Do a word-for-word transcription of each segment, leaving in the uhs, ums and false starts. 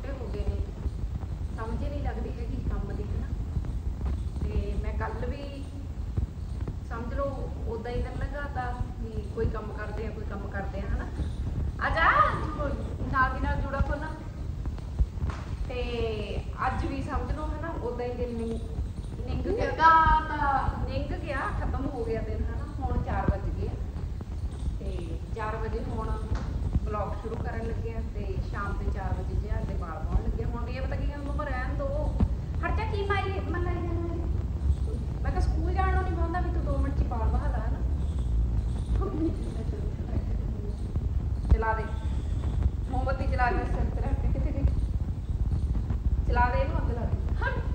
छोटे हो गए ने, समझ ही नहीं लगती है कि काम दी है ना। तो मैं कल भी समझ लो उदा ही दिन लगाता भी कोई काम करते हैं कोई काम करते हैं है ना। आजा नाल दी नाल जुड़ा खोलना ते अज भी समझ लो है ना उदा ही दिन निंग निंग गया निंग गया खत्म हो गया दिन है ना। हुण चार बज गए ते चार बजे हुण ब्लॉग शुरू करन लगे ते शाम के चार बजे जिहा दे बाल पाउण लगे। हुण ये पता की मम्मा रहन दो हट जा की माई मन लाई जाना मैं कहा स्कूल जाणों नहीं पाउंदा भी तू दो मिनट च बाल बहा ला है ना। चला दे मोमबत्ती चला दे सिर ते रख के किथे गई चला दे इहनूं अग ला दे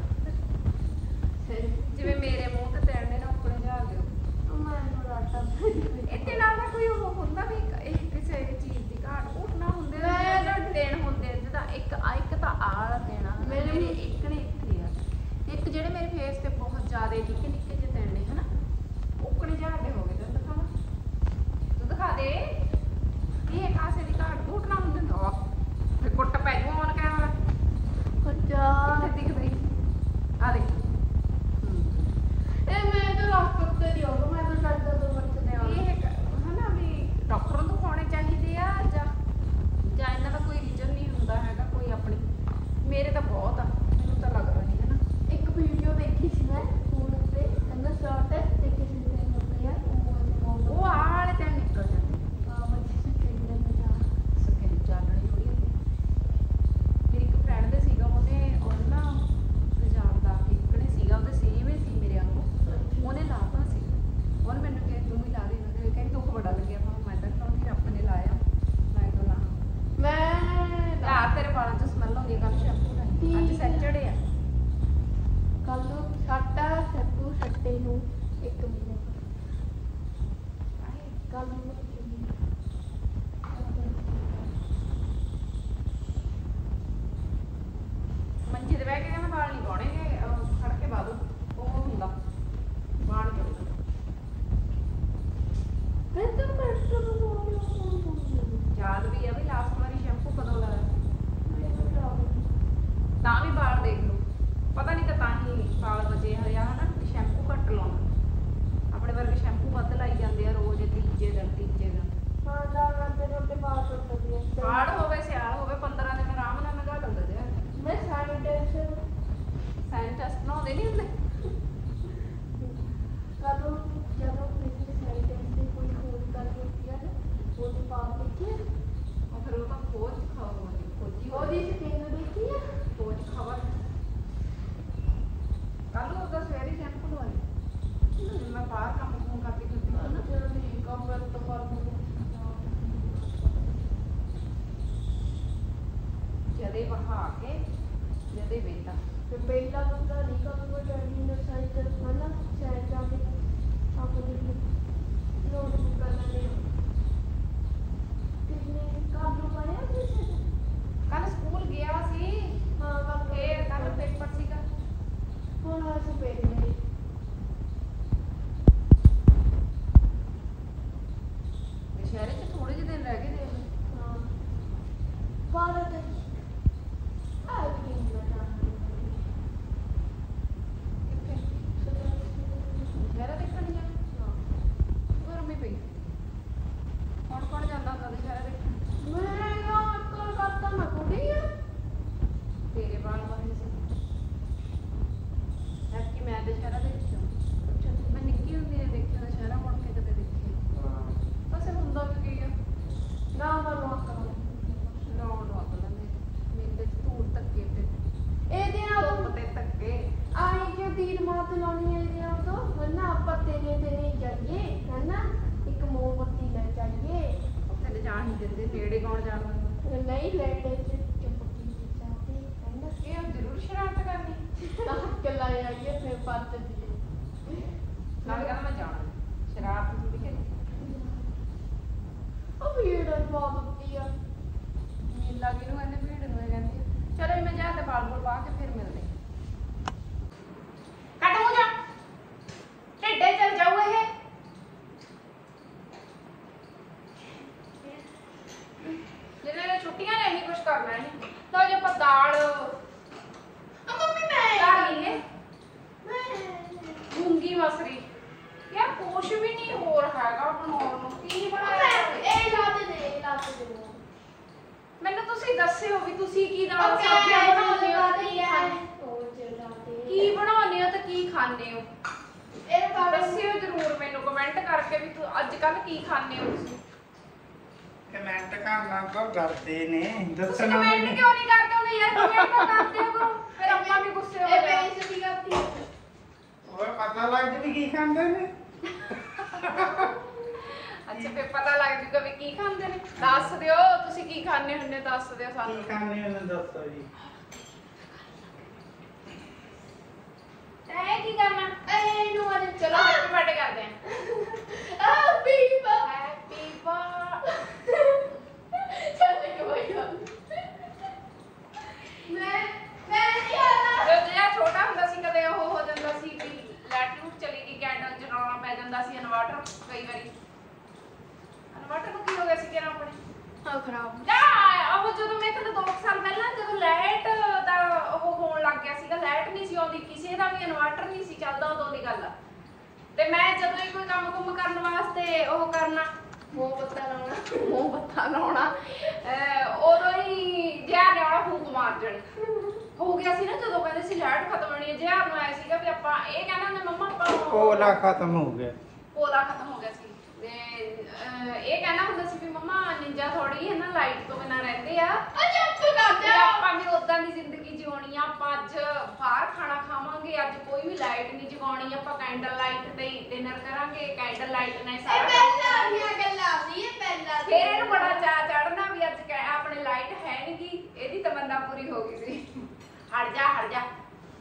जिवें मेरे मुंह ते तैरने ना अपने जहाज दे इत्ते नाल कोई हो हुंदा भी किसी चीज की घाट घूट ना हुंदे दिन हुंदे जिदा एक एक तां आला देना मेरे एक ने एक लिया एक जेहड़े मेरे फेस ते बहुत ज्यादा निक्के निक्के जे तैरने है ना उकने जहाज दे हो गए तैनूं दिखावां तू दिखा दे ये कासे दी घाट घूट ना हुंदे ना फिर कुट पै जू ऑन कैमरा अच्छा दिख रही आ देख ए मैं तो रास्ते ते नहीं होगा मैं तो डरदा दो बच्चे ने ये है ना भी डॉक्टर ਨੂੰ ਦਿਖਾਉਣੇ ਚਾਹੀਦੇ ਆ ਜਾਂ ਜਾਂ ਇਹਨਾਂ ਦਾ ਕੋਈ ਰੀਜ਼ਨ ਨਹੀਂ ਹੁੰਦਾ ਹੈਗਾ ਕੋਈ ਆਪਣੀ ਮੇਰੇ ਤਾਂ ਬਹੁਤ ਆ ਮੈਨੂੰ ਤਾਂ ਲੱਗਦਾ ਨਹੀਂ ਹੈ ਨਾ। ਇੱਕ ਵੀਡੀਓ ਦੇਖੀ ਸੀ ਮੈਂ ਫੋਨ ਉੱਤੇ ਕਹਿੰਦਾ ਸ਼ਾਰਟ ਹੈ ਤੇ ਕਿਸੇ ਦੇ ਹੁੰਦੇ ਆ ਉਹ ਆਹ ਵਾਲੇ ਦਿਨ ਨਿਕਲ ਜਾਂਦੇ ਆ ਬੱਚੇ ਸੁੱਕੇ ਦਿਨ ਨੂੰ ਜਾ ਸੁੱਕੇ ਨੂੰ ਚਾਲਣੀ ਥੋੜੀ ਹੁੰਦੀ। ਮੇਰੀ ਇੱਕ ਫਰੈਂਡ ਦੇ ਸੀਗਾ ਉਹਨੇ ਉਹ ਨਾ ਤੇਜ਼ਾਬ ਲਾ ਕੇ ਇਕਣੇ ਸੀਗਾ ਉਹਦੇ ਸੇਮ ਹੀ ਸੀ ਮੇਰੇ ਵਾਂਗੂ ਉਹਨੇ ਲਾਤਾ ਸੀ ਉਹਨੇ ਮੈਨੂੰ ਕਿਹਾ ਤੂੰ ਵੀ ਲਾ ਦੇ ਨਾ ਕਹਿੰਦੀ ਦੁੱਖ ਬੜਾ ਲੱਗਿਆ ਤਾਂ ਮੈਂ ਤਾਂ ਕਿਉਂ ਫਿਰ ਆਪਣੇ ਲਾਇਆ ਮੈਂ ਕਿਉਂ ਲਾ ਮੈਂ ਲਾ ਤੇਰੇ ਵਾਲਾਂ ਚ ਸਮੈਲ ਆਉਂਦੀ ਹੈ ਕੱਲ ਸ਼ੈਂਪੂ ਲਾਈ ਅੱਜ ਸੈਚਰਡੇ ਆ ਕੱਲ ਨੂੰ ਸਾਡਾ ਸ਼ੈਂਪੂ ਛੱਟੇ ਨੂੰ ਇੱਕ ਮਹੀਨੇ ਕੱਲ ਨੂੰ ਮੰਜੇ ਤੇ ਬਹਿ ਕੇ ਕਹਿੰਦਾ ਵਾਲ ਨਹੀਂ ਪਾਉਣੇ ਖੜ ਕੇ ਪਾ ਦੋ ਉਹ ਹੁੰਦਾ ਵਾਲ ਚੜਦਾ याद भी है भी लास्ट बारी शैम्पू कदों लाया तां भी बाल देख लो पता नहीं तां ही बाल बचे है या है ना शैम्पू घट लाउणा अपने वर्गे शैम्पू वध लाई जांदे आ रोज तीजे दिन तीजे दिन हां जाना ते रोटे बाल टुटदे आ बाल होवे सियाल होवे पंद्रह दिन आराम नाल लगा लंदे जे मैं सैनिटाइजर सैनिटाइजर बनाउंदे नहीं हुंदे कदों जदों पिछले सैनिटाइजर कोई खोज कर होती है वो तो पास देखिए और फिर वो तो खोज खबर खोजी खोजी स्किन देखी है खोज खबर कल उधर सवेरे शैम्पू लवाई मैं बाहर काम काम करके करती हूं ना चलो ठीक काम कर तो कर जदे बहा के जदे बेटा तो बेटा तो नहीं काम को जर्नी में साइड है ना साइड जाके आपको नोट करना नहीं कल स्कूल गया सी हां कल फिर कल पेपर सीगा हुण आज पेपर है शहर च थोड़े जे दिन रह गए देख हां बारह दिन आ गई ना किथे शहर देखण जा हां गर्मी पई कौन कौन जाता ਹੁੰਦਾ ਦੁਸ਼ਹਿਰਾ ਦੇਖਣ ਮੈਂ ਯਾਰ ਕੋਲ ਕਰਤਾ ਮੈਂ ਕੁੜੀ ਆ ਤੇਰੇ ਬਾਲ ਵਾਲੀ ਸੀ ਐ ਕਿ ਮੈਂ ਦੁਸ਼ਹਿਰਾ ਦੇਖਿਆ ਅੱਛਾ ਮੈਂ ਨਿੱਕੀ ਹੁੰਦੀ ਨੇ ਦੇਖਿਆ ਦੁਸ਼ਹਿਰਾ ਮੁੜ ਕੇ ਕਦੇ ਦੇਖੀ ਹਾਂ ਬਸ ਹੁੰਦਾ ਵੀ ਕੀ ਆ ਨਾ ਨਾ ਰੋਕ ਕਰ ਰੋਣ ਰੋਕ ਲੈਂਦੇ ਮੇਰੇ ਤੇ ਧੂੜ ਧੱਕੇ ਤੇ ਇਹਦੇ ਨਾਲ ਤੇ ਧੱਕੇ ਆਈ ਕਿ ਤੀਰ ਮਾਤ ਲਾਉਣੀ ਹੈ ਇਹਦੇ ਨਾਲ ਤੋਂ ਵਰਨਾ ਆਪਾਂ ਤੇਰੇ ਤੇ ਨਹੀਂ ਜਾਈਏ ਹੈਨਾ ਇੱਕ ਮੋਮਬੱਤੀ ਲੈ ਜਾਈਏ ਉੱਥੇ ਤੇ ਜਾਣ ਹੀ ਦਿੰਦੇ ਨੇੜੇ ਕੌਣ ਜਾਣਾ ਨਹੀਂ ਲੈਣੇ ਚ ਚਪਕੀ ਚਾਹਤੇ ਕਹਿੰਦਾ ਇਹ ਜ਼ਰੂਰ ਸ਼ਰਾਰਤ ਕਰਨੀ ਤਾਂ ਕੱਲਾ ਆਈਏ ਫਿਰ ਪੱਤ ਦੀ ਨਾਲ ਕਹਿੰਦਾ ਮੈਂ ਜਾਣਾ ਸ਼ਰਾਰਤ ਥੋੜੀ ਕਰੀ ਉਹ ਭੀੜ ਬਹੁਤ ਹੁੰਦੀ ਆ ਨੀਲਾ ਕਿਹਨੂੰ ਕਹਿੰਦੇ ਭੀੜ ਨੂੰ ਕਹਿੰਦੇ ਚਲੋ ਮੈਂ ਜਾ ਕੇ ਬਾਲ ਬੋਲ ਪਾ ਕੇ ਫਿਰ ਮਿਲਦੇ ਕੱਟ ਹੋ ਜਾ ਢਿੱਡੇ ਚੱਲ ਜਾਓ ਇਹ ਜਿਹਨੇ ਛੁੱਟੀਆਂ ਨੇ ਇਹੀ ਕੁਝ ਕਰਨਾ ਹੈ ਤਾਂ ਜੇ ਆਪਾਂ ਦਾਲ ਕੀ ਬਣਾਉਂਦੇ ਹੋ ਤੇ ਕੀ ਖਾਂਦੇ ਹੋ ਇਹ ਦੱਸਿਓ ਜ਼ਰੂਰ ਮੈਨੂੰ ਕਮੈਂਟ ਕਰਕੇ ਵੀ ਤੂੰ ਅੱਜ ਕੱਲ ਕੀ ਖਾਂਦੇ ਹੋ ਤੁਸੀਂ। ਕਮੈਂਟ ਕਰਨਾ ਤਾਂ ਡਰਦੇ ਨੇ ਤੁਸੀਂ ਕਮੈਂਟ ਕਿਉਂ ਨਹੀਂ ਕਰਦੇ ਹੋ ਯਾਰ ਕਮੈਂਟ ਤਾਂ ਕਰਦੇ ਹੋ ਫਿਰ ਆਪਾਂ ਵੀ ਗੁੱਸੇ ਹੋ ਇਹ ਜਾਂਦੇ ਬੇਇੱਜ਼ਤੀ ਕਰਤੀ ਓਏ ਪਤਾ ਲੱਗ ਜੂ ਵੀ ਕੀ ਖਾਂਦੇ ਨੇ। ਅੱਛਾ ਫਿਰ ਪਤਾ ਲੱਗ ਜੂਗਾ ਵੀ ਕੀ ਖਾਂਦੇ ਨੇ। ਦੱਸ ਦਿਓ ਤੁਸੀਂ ਕੀ ਖਾਂਦੇ ਹੁੰਦੇ ਦੱਸ ਦਿਓ ਕੀ ਸਾਨੂੰ। ਖਾਂਦੇ ਹੋ ਦੱਸੋ ਜੀ। ਤੈਂ ਕੀ ਕਰਨਾ ਇਹ ਨੂੰ ਅੱਜ ਚਲੋ ਹੈਪੀ ਬਰਥਡੇ ਕਰਦੇ ਆਂ। ਆ ਬੀਬਾ ਹੈਪੀ ਬਰਥਡੇ ਚੱਲ ਕੇ ਬਈਆ ਮੈਂ ਮੈਂ ਨਹੀਂ ਆਣਾ ਜਦੋਂ ਜਿਹੜਾ ਛੋਟਾ ਹੁੰਦਾ ਸੀ ਕਦੇ ਉਹ ਹੋ ਜਾਂਦਾ ਸੀ ਵੀ ਲਾਈਟ ਲੂਟ ਚਲੀ ਗਈ ਕੈਂਡਲ ਜਲਾਉਣਾ ਪੈ ਜਾਂਦਾ ਸੀ ਇਨਵਰਟਰ ਕਈ ਵਾਰੀ ਇਨਵਰਟਰ ਨੂੰ ਕੀ ਹੋ ਗਿਆ ਸੀ ਕਿਹਨਾਂ ਆਪਣੇ ਹਾਂ ਖਰਾਬ ਨਾ ਉਹ ਜਦੋਂ ਮੈਂ ਕਹਿੰਦਾ ਦੋ ਸਾਲ ਪਹਿਲਾਂ ਜਦੋਂ ਲਾਈਟ ਦਾ ਉਹ ਹੋਣ ਲੱਗ ਗਿਆ ਸੀਗਾ ਲਾਈਟ ਨਹੀਂ ਸੀ ਆਉਂਦੀ ਕਿਸੇ ਦਾ ਵੀ ਇਨਵਰਟਰ ਨਹੀਂ ਸੀ ਚੱਲਦਾ ਉਦੋਂ ਦੀ ਗੱਲ ਆ। ਤੇ ਮੈਂ ਜਦੋਂ ਹੀ ਕੋਈ ਕੰਮ ਕੁੰਮ ਕਰਨ ਵਾਸਤੇ ਉਹ ਕਰਨਾ ਮੋਹ ਪੱਤਾ ਲਾਉਣਾ ਮੂੰਹ ਬੱਤਾ ਲਾਉਣਾ ਅਹ ਉਦੋਂ ਹੀ ਜਿਆ ਨੇ ਆਉਣਾ ਫੂਕ ਮਾਰ ਜਣੀ ਹੋ ਗਿਆ ਸੀ ਨਾ ਜਦੋਂ ਕਹਿੰਦੇ ਸੀ ਲਾਈਟ ਖਤਮ ਹੋਣੀ ਹੈ ਜਿਆ ਨੂੰ ਆਇਆ ਸੀਗਾ ਵੀ ਆਪਾਂ ਇਹ ਕਹਿੰਦਾ ਹੁੰਦੇ ਮੰਮਾ ਆਪਾਂ ਕੋਲਾ ਖਤਮ ਹੋ ਗਿਆ। ਕੋਲਾ ਖਤਮ ਹੋ ਗਿਆ ਸੀ ਤੇ ਅਹ ਇਹ ਕਹਿੰਦਾ ਹੁੰਦਾ ਸੀ ਵੀ ਮੰਮਾ ਨਿੰਜਾ ਥੋੜੀ ਹੈ ਨਾ ਲਾਈਟ ਤੋਂ ਬਿਨਾਂ ਰਹਿੰਦੇ ਆ ਅੱਛਾ ਤੂੰ ਕਰ ਤੇ ਆਪਾਂ ਵੀ ਉਦਾਂ ਦੀ ਜ਼ਿੰਦਗੀ ਜਿਉਣੀ ਆ ਆਪਾਂ ਅੱਜ ਬਾਹਰ ਖਾਣਾ ਖਾਵਾਂਗੇ ਅੱਜ ਕੋਈ ਵੀ ਲਾਈਟ ਨਹੀਂ ਜਗਾਉਣੀ ਆਪਾਂ ਕੈਂਡਲ ਲਾਈਟ ਤੇ ਹੀ ਡਿਨਰ ਕਰਾਂਗੇ ਕੈਂਡਲ ਲਾਈਟ ਨਾਲ ਇਹ ਸਾਰਾ ਪਹਿਲਾਂ ਦੀਆਂ ਗੱਲਾਂ ਸੀ ਇਹ ਪਹਿਲਾਂ ਫਿਰ ਇਹਨੂੰ ਬੜਾ ਚਾਅ ਚੜਨਾ ਵੀ ਅੱਜ ਕੈ- ਆਪਣੇ ਲਾਈਟ ਹੈ ਨੀ ਗੀ ਇਹਦੀ ਤਮੰਨਾ ਪੂਰੀ ਹੋ ਗਈ ਸੀ। ਹਟ ਜਾ ਹਟ ਜਾ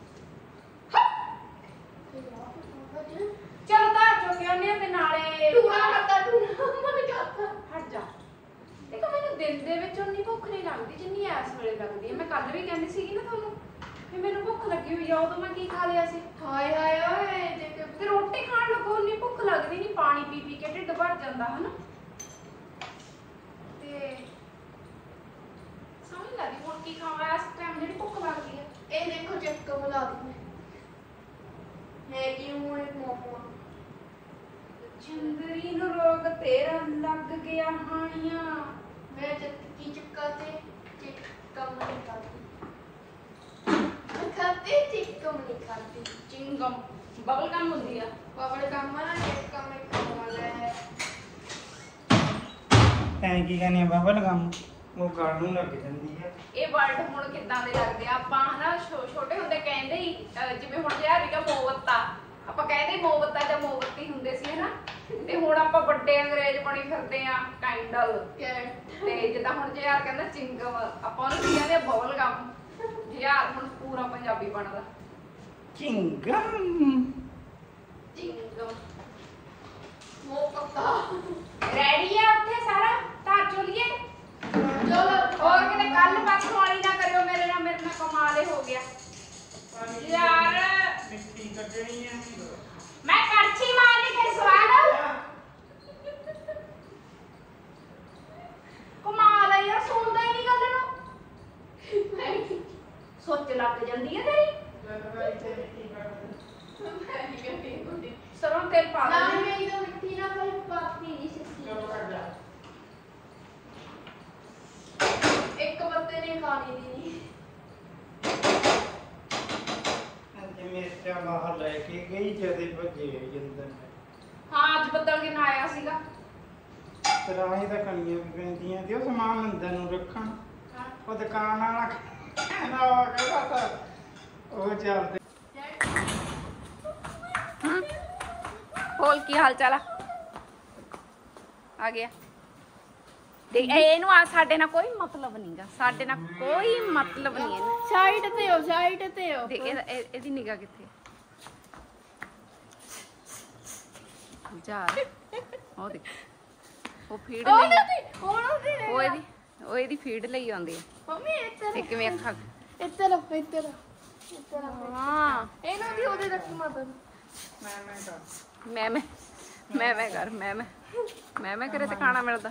ਚਲੋ ਤਾਂ ਚੁੱਕੇ ਆਉਂਦੇ ਆ ਤੇ ਨਾਲੇ ਟੂਣਾ ਕਰਦਾ ਟੂਣਾ ਮਨ ਕਰਦਾ ਹਟ ਜਾ। ਦੇਖੋ ਮੈਨੂੰ ਦਿਨ ਦੇ ਵਿੱਚ ਉਨੀ ਭੁੱਖ ਨਹੀਂ ਲੱਗਦੀ ਜਿੰਨੀ ਇਸ ਵੇਲੇ ਲੱਗਦੀ ਹੈ। ਮੈਂ ਕੱਲ ਵੀ ਕਹਿੰਦੀ ਸੀਗੀ ਨਾ ਤੁਹਾਨੂੰ ਵੀ ਮੈਨੂੰ ਭੁੱਖ ਲੱਗੀ ਹੋਈ ਆ ਉਦੋਂ ਮੈਂ ਕੀ ਖਾ ਲਿਆ ਸੀ ਹਾਏ ਹਾਏ ਓਏ ਦੇਖ ਤੇ ਰੋਟੀ ਖਾਣ ਲੱਗੋ ਉਨੀ ਭੁੱਖ ਲੱਗਦੀ ਨਹੀਂ ਪਾਣੀ ਪੀ ਪੀ ਕੇ ਢਿੱਡ ਭਰ ਜਾਂਦਾ ਹਨਾ ਤੇ ਸਮਝ ਲੱਗਦੀ ਹੁਣ ਕੀ ਖਾਵਾਂ ਇਸ ਟਾਈਮ ਜਿਹੜੀ ਭੁੱਖ ਲੱਗਦੀ ਹੈ। ਇਹ ਦੇਖੋ ਚੱਕ ਬੁਲਾ ਦੀ ਹੈ ਕਿ ਉਹ ਇੱਕ ਮੋਮੋ ਚੰਦਰੀ ਨੂੰ ਰੋਗ ਤੇਰਾ ਲੱਗ ਗਿਆ ਹਾਣੀਆਂ ਮੈਂ ਚੱਕੀ ਚੱਕਾ ਤੇ ਚਿੱਕਮ ਨਹੀਂ ਖਾਤੀ ਖਾਤੀ ਚਿੱਕਮ ਨਹੀਂ ਖਾਤੀ ਚਿੰਗਮ ਬਬਲ ਗਮ ਹੁੰਦੀ ਆ ਬਬਲ ਗਮ ਨਾ ਚਿੱਕਮ ਇੱਕ ਵਾਲਾ ਹੈ ਐਂ ਕੀ ਕਹਿੰਦੇ ਆ ਬਬਲ ਗਮ ਉਹ ਗਲ ਨੂੰ ਲੱਗ ਜਾਂਦੀ ਹੈ। ਇਹ ਵਰਡ ਹੁਣ ਕਿੱਦਾਂ ਦੇ ਲੱਗਦੇ ਆ ਆਪਾਂ ਹਨਾ ਛੋ- ਛੋਟੇ ਹੁੰਦੇ ਕਹਿੰਦੇ ਹੀ ਅਹ ਜਿਵੇਂ ਹੁਣ ਜਿਹੜਾ ਸੀਗਾ ਮੋਮਬੱਤਾ ਆਪਾਂ ਕਹਿੰਦੇ ਮੋਮਬੱਤਾ ਜਾਂ ਮੋਮਬੱਤੀ ਹੁੰਦੇ ਸੀ ਹਨਾ ਤੇ ਹੁਣ ਆਪਾਂ ਵੱਡੇ ਅੰਗਰੇਜ਼ ਬਣੀ ਫਿਰਦੇ ਆ ਕੈਂਡਲ ਤੇ ਜਿੱਦਾਂ ਹੁਣ ਜੇ ਯਾਰ ਕਹਿੰਦਾ ਚਿੰਗਮ ਆਪਾਂ ਉਹਨੂੰ ਕੀ ਕਹਿੰਦੇ ਆ ਬਬਲ ਗਮ ਜੇ ਯਾਰ ਹੁਣ ਪੂਰਾ ਪੰਜਾਬੀ ਬਣਦਾ ਚਿੰਗਮ ਚਿੰਗਮ ਮੋ ਪੱਤਾ ਰੈਡੀ ਆ ਉੱਥੇ ਸਾਰਾ ਧਾਰ ਚੋਲੀਏ ਚਲੋ ਹੋਰ ਕਿਤੇ ਕੱਲ ਪਰਸੋਂ ਵਾਲੀ ਨਾ ਕਰਿਓ ਮੇਰੇ ਨਾਲ ਮੇਰੇ ਨਾਲ ਕਮਾਲੇ ਹੋ ਗਿਆ ਯਾਰ ਮਿੱਟੀ ਕੱਢਣੀ ਹੈ। ਮੈਂ ਕੜਛੀ ਮਾਰਨੀ ਫਿਰ ਸਵਾਦ ਕਮਾਲ ਆ ਯਾਰ ਸੁਣਦਾ ਹੀ ਨਹੀਂ ਗੱਲ ਨੂੰ ਸੋਚ ਲੱਗ ਜਾਂਦੀ ਹੈ ਤੇਰੀ ਸਰੋਂ ਤੇਲ ਪਾ ਨਾ ਦੇ ਮੇਰੀ ਤਾਂ ਮਿੱਟੀ ਨਾ ਕੋਈ ਪਾਪੀ ਨਹੀਂ ਸਿੱਖੀ ਇੱਕ ਬੱਤੇ ਨੇ ਖਾਣੀ ਦੀ ਨਹੀਂ ਅੱਜ ਮਿਰਚਾਂ ਬਾਹਰ ਲੈ ਕੇ ਗਈ ਜਦੇ ਭੱਜੇ ਜਿੰਦਰ ਹਾਂ ਅੱਜ ਬੱਦਲ ਕਿੰਨਾ ਆਇਆ ਸੀਗਾ ਤਰਾਹੀ ਤਾਂ ਕਣੀਆਂ ਵੀ ਪੈਂਦੀਆਂ ਤੇ ਉਹ ਸਮਾਨ ਅੰਦਰ ਨੂੰ ਰੱਖਣ ਉਹ ਦੁਕਾਨ ਵਾਲਾ ਕਹਿੰਦਾ ਉਹ ਕਹਿੰਦਾ ਤਾਂ ਉਹ ਚੱਲਦੇ ਬੋਲ ਕੀ ਹਾਲ ਚਾਲ ਆ ਆ ਗਿਆ ਦੇਖ ਇਹਨੂੰ ਆ ਸਾਡੇ ਨਾਲ ਕੋਈ ਮਤਲਬ ਨਹੀਂਗਾ ਸਾਡੇ ਨਾਲ ਕੋਈ ਮਤਲਬ ਨਹੀਂ ਇਹਨੂੰ ਸਾਈਡ ਤੇ ਹੋ ਸਾਈਡ ਤੇ ਹੋ ਦੇਖ ਇਹਦਾ- ਇਹ- ਇਹਦੀ ਨਿਗਾਹ ਕਿੱਥੇ ਜਾ ਉਹ ਦੇਖ ਉਹ ਫੀਡ ਉਹ ਲਈ ਨਹੀਂ ਉਹ ਨਹੀਂ ਉਹ ਇਹਦੀ ਉਹ ਇਹਦੀ ਫੀਡ ਲਈ ਆਉਂਦੀ ਹੈ ਮੰਮੀ ਇੱਧਰ ਤੇ ਕਿਵੇਂ ਅੱਖਾਂ ਇੱਧਰ ਇੱਧਰ ਇੱਧਰ ਹਾਂ ਇਹਨੂੰ ਵੀ ਉਹਦੇ ਰੱਖ ਮਾਤਾ ਮੈਂ ਮੈਂ ਕਰ ਮੈਂ ਮੈਂ ਮੈਂ ਮੈਂ ਕਰ ਮੈਂ ਮੈਂ ਮੈਂ ਮੈਂ ਕਰੇ ਤੇ ਖਾਣਾ ਮਿਲਦਾ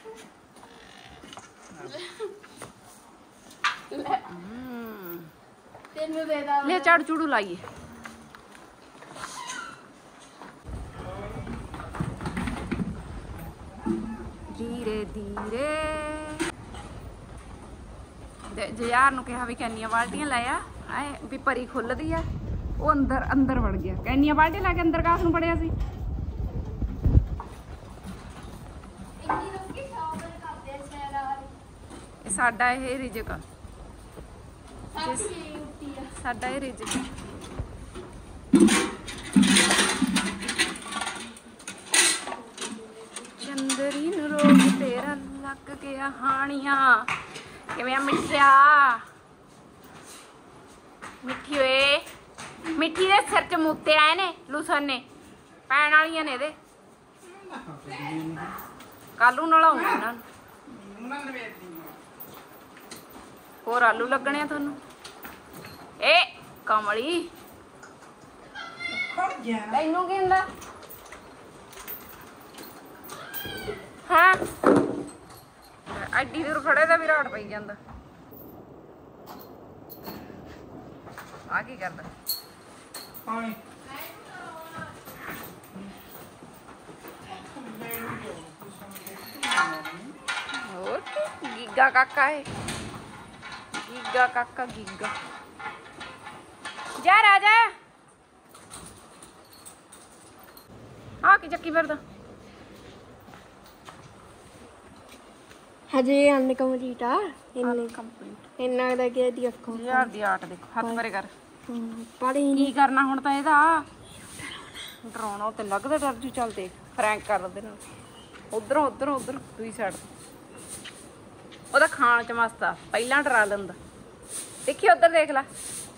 ਹਮ ਤੈਨੂੰ ਦੇ ਦਾਂ ਲੈ ਝਾੜੂ ਝੂੜੂ ਲਾਈਏ ਧੀਰੇ ਧੀਰੇ ਦੇ ਯਾਰ ਨੂੰ ਕਿਹਾ ਵੀ ਕੰਨੀਆਂ ਬਾਲਟੀਆਂ ਲੈ ਆ ਆਏ ਵੀ ਪਰੀ ਖੁੱਲਦੀ ਆ ਉਹ ਅੰਦਰ ਅੰਦਰ ਵੜ ਗਿਆ ਕੈਨੀਆਂ ਬਾਲਟੀਆਂ ਲਾ ਕੇ ਅੰਦਰ ਕਾਸ ਨੂੰ ਪੜਿਆ ਸੀ ਇੰਨੀ ਲੋਕੀ ਸ਼ਾਵਰ ਕਰਦੇ ਆ ਸੈਰ ਆ ਇਹ ਸਾਡਾ ਇਹ ਰਿਜਕ ਆ ਸਾਡੀ ਇਹ ਉੱਤੀ ਆ ਸਾਡਾ ਇਹ ਰਿਜਕ ਚੰਦਰੀ ਨੂੰ ਰੋਗ ਤੇਰਾ ਲੱਗ ਗਿਆ ਹਾਣੀਆਂ ਕਿਵੇਂ ਆ ਮਿੱਠਿਆ ਮਿੱਠੀ ਓਏ ਮਿੱਠੀ ਦੇ ਸਿਰ ਚ ਮੁੱਤੇ ਆਏ ਨੇ ਲੂਸਨ ਨੇ ਪੈਣ ਵਾਲੀਆਂ ਨੇ ਇਹਦੇ ਕਾਲੂ ਨਾਲ ਆਉਂਗਾ ਇਹਨਾਂ ਨੂੰ ਹੋਰ ਆਲੂ ਲੱਗਣੇ ਆ ਤੁਹਾਨੂੰ ਏ ਕਮਲੀ ਖੜ ਗਿਆ ਤੈਨੂੰ ਕੀ ਹੁੰਦਾ ਹਾਂ ਐਡੀ ਦੂਰ ਖੜੇ ਤਾਂ ਵਿਰਾਟ ਪਈ ਜਾਂਦਾ ਆ ਕੀ ਕਰਦਾ ਪਾਣੀ ਹੋਰ ਗੀਗਾ ਕਾਕਾ ਹੈ ਗੀਗਾ ਕਾਕਾ ਗੀਗਾ ਜਾ ਰਾਜਾ ਆ ਕੀ ਚੱਕੀ ਫਿਰਦਾ ਹਜੇ ਅੰਨ ਕੰਪਲੀਟ ਆ ਇੰਨੇ ਕੰਪਲੀਟ ਇੰਨਾ ਦਾ ਗਿਆ ਦੀ ਅੱਖੋਂ ਯਾਰ ਦੀ ਆਟ ਦੇਖੋ ਹੱਥ ਪਰੇ ਕਰ ਪੜੀ ਕੀ ਕਰਨਾ ਹੁਣ ਤਾਂ ਇਹਦਾ ਡਰਾਉਣਾ ਤੇ ਲੱਗਦਾ ਡਰ ਜੂ ਚੱਲ ਦੇਖ ਫਰੈਂਕ ਕਰ ਉਹਦੇ ਨਾਲ ਉਧਰੋਂ ਉਧਰੋਂ ਉਧਰ ਦੂਈ ਸਾਈਡ ਉਹਦਾ ਖਾਣ ਚ ਮਸਤ ਆ ਪਹਿਲਾਂ ਡਰਾ ਲੈਂਦਾ ਦੇਖੀ ਉਧਰ ਦੇਖ ਲੈ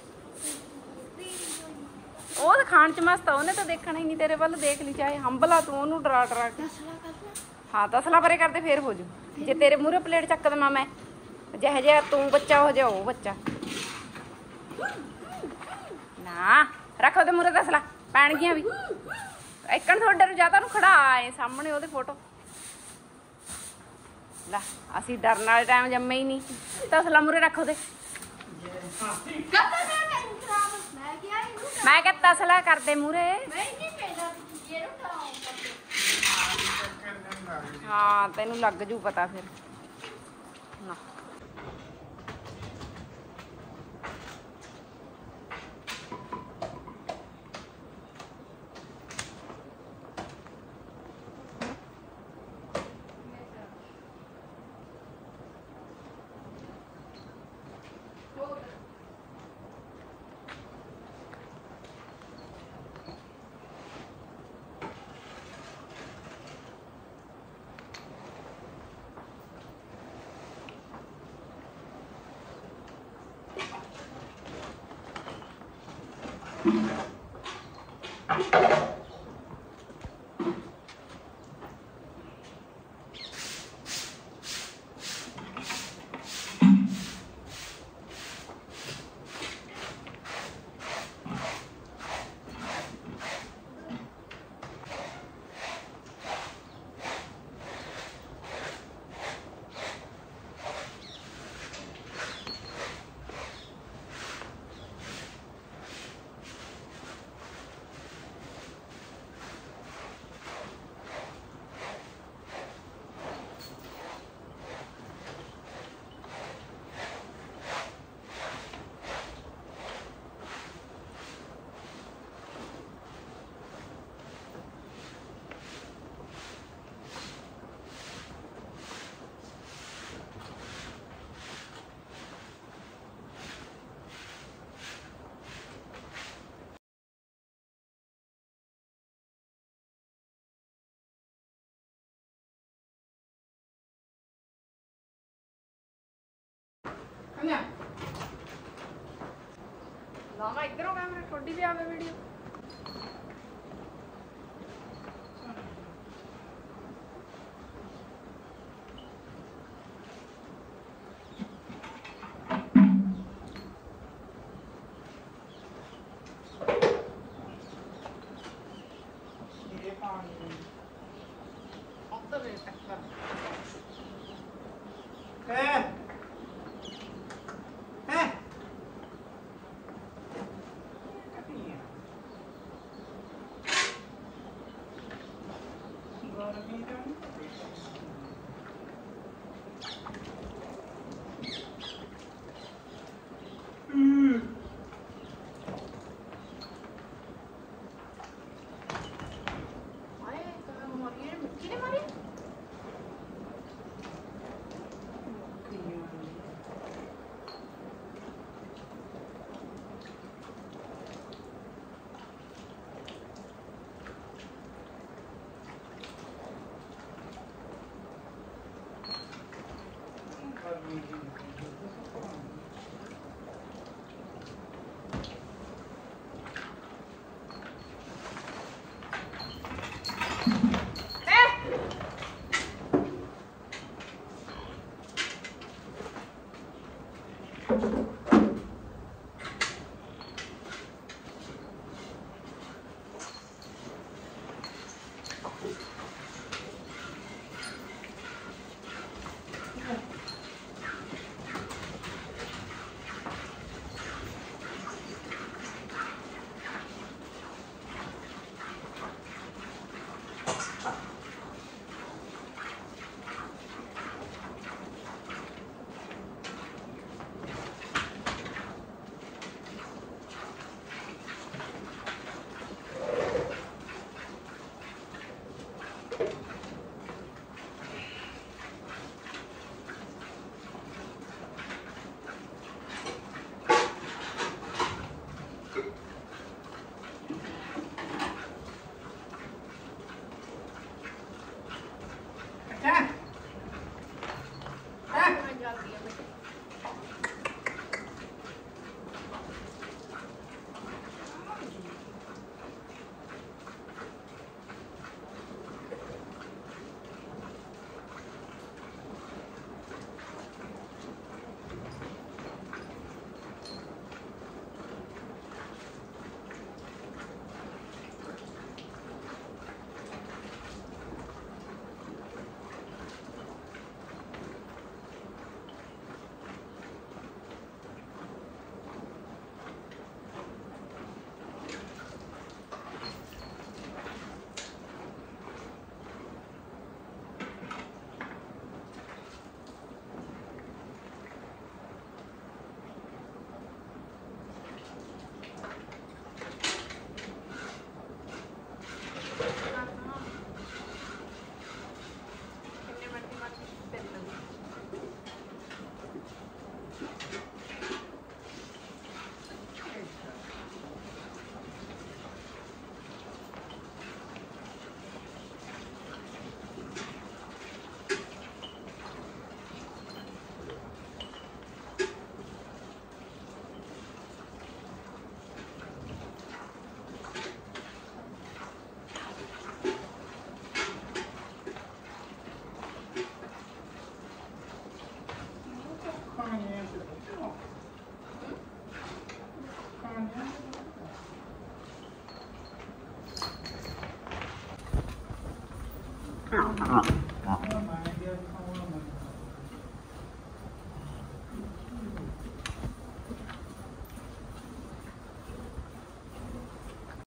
ਉਹ ਤਾਂ ਖਾਣ ਚ ਮਸਤ ਆ ਉਹਨੇ ਤਾਂ ਦੇਖਣਾ ਹੀ ਨਹੀਂ ਤੇਰੇ ਵੱਲ ਦੇਖ ਲਈ ਚਾਹੇ ਹੰਬਲਾ ਤੂੰ ਉਹਨੂੰ ਡਰਾ ਡਰਾ ਕੇ ਹਾਂ ਤਸਲਾ ਪਰੇ ਕਰਦੇ ਫੇਰ ਹੋ ਜੂ ਜੇ ਤੇਰੇ ਮੂਹਰੇ ਪਲੇਟ ਚੱਕ ਦੇਵਾਂ ਮੈਂ ਜਿਹੇ ਜਿਹਾ ਤੂੰ ਬੱਚਾ ਹੋ ਜਾ ਉਹ ਬੱਚਾ ਨਾ ਰੱਖ ਉਹਦੇ ਮੂਹਰੇ ਤਸਲਾ ਪੈਣਗੀਆਂ ਵੀ ਇੱਕਣ ਤੁਹਾਡੇ ਨੂੰ ਜਾਂ ਤਾਂ ਉਹਨੂੰ ਖੜਾ ਆਏ ਸਾਹਮਣੇ ਉਹਦੇ ਫੋਟੋ ਲੈ ਅਸੀਂ ਡਰਨ ਵਾਲੇ ਟਾਈਮ ਜੰਮੇ ਹੀ ਨਹੀਂ ਤਸਲਾ ਮੂਹਰੇ ਰੱਖ ਉਹਦੇ ਮੈਂ ਕਿਹਾ ਤਸਲਾ ਕਰਦੇ ਮੂਹਰੇ ਹਾਂ ਤੈਨੂੰ ਲੱਗ ਜੂ ਪਤਾ ਫਿਰ ਨਾ ਲਾਵਾ ਇਧਰੋਂ ਕੈਮਰਾ ਥੋੜੀ ਵੀ ਆਵੇ ਵੀਡੀਓ ਇਹ ਪਾਣੀ ਉੱਧਰ ਵੇ ਟੱਕਰ ਹੈ ਹੈ ਮੈਂ